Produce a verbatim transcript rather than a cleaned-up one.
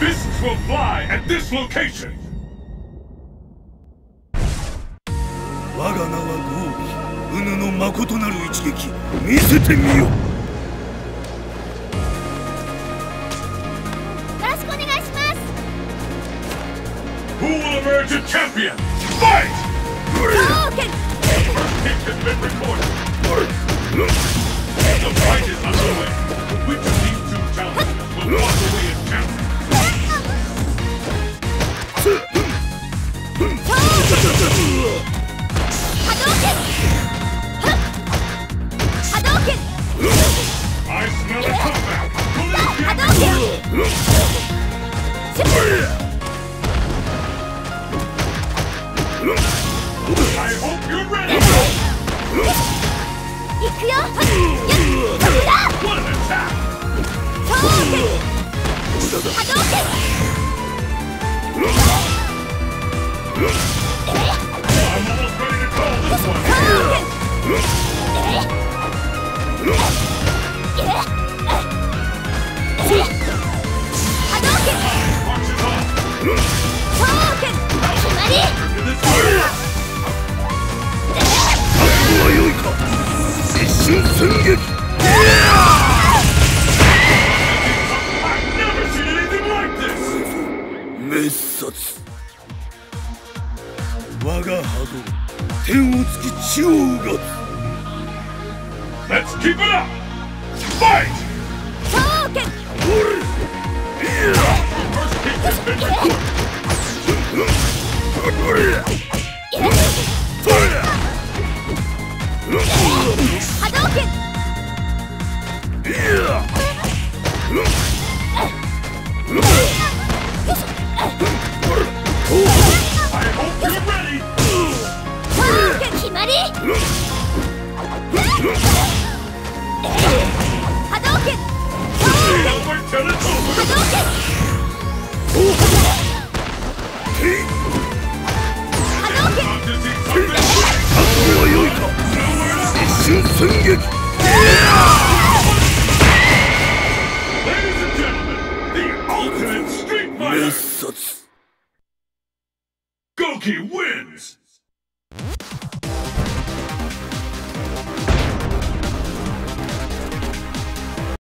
Fists will fly at this location! 我が名は豪輝、うぬの誠なる一撃、見せてみよ。よろしくお願いします。 Who will emerge a champion? Fight! Hadouken! Hit has been recorded. The fight is underway. Which of these two challengers will walk away as champion? Hadouken! Hadouken! I smell a comeback! Hadouken! I hope you're ready! いくよ！飛ぶだ！ What an attack! Hadouken! Hadouken! I'm almost ready to call this one! Hadouken! Hadouken! Watch it off! Hadouken! 決まり！ Into this area! は良いか、一瞬戦撃。 I've never seen anything like this! 滅殺。我が波動、天を突き地をうがつ。 Let's keep it up! Fight! Hadouken! First kick has been recorded! Hadouken! I hope you're ready! Hadouken! 決まり！ Hadouken! Stay over till it's over! Hadouken! Hadouken! Want to see something big? は良いか、一瞬戦撃。 Ladies and gentlemen, the ultimate street 滅 fighter! 殺。 Goki wins!